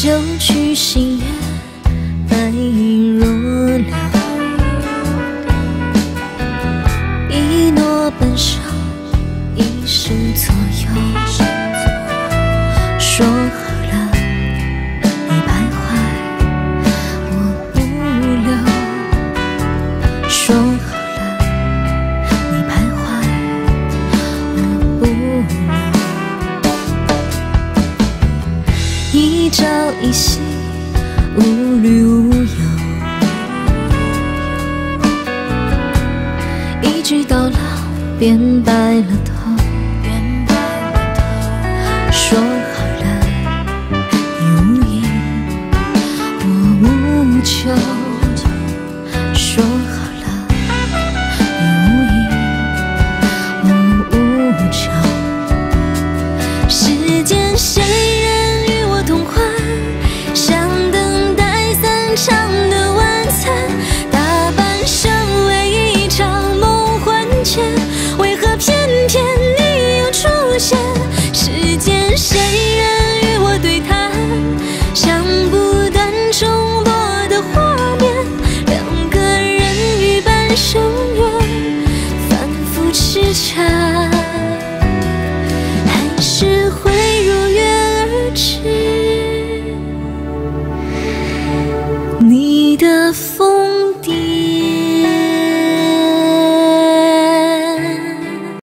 旧曲新乐，白银若流。一诺半晌，一生左右。说好了，你徘徊，我不留。说好了，你徘徊，我不留。一朝一夕，无虑无忧。一直到老，便白了头。